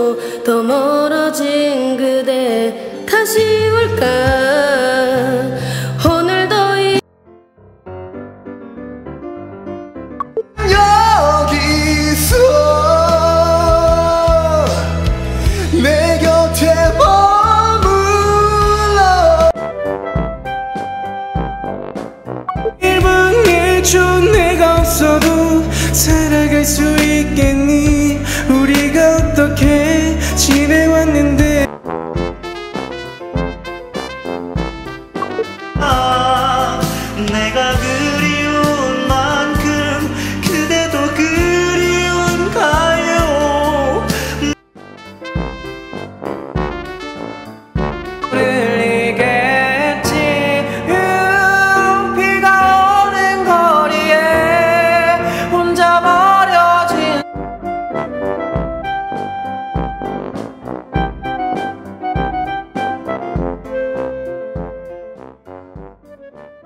또 더 멀어진 그대 다시 올까 오늘도 여기서 내 곁에 머물러 1분 1초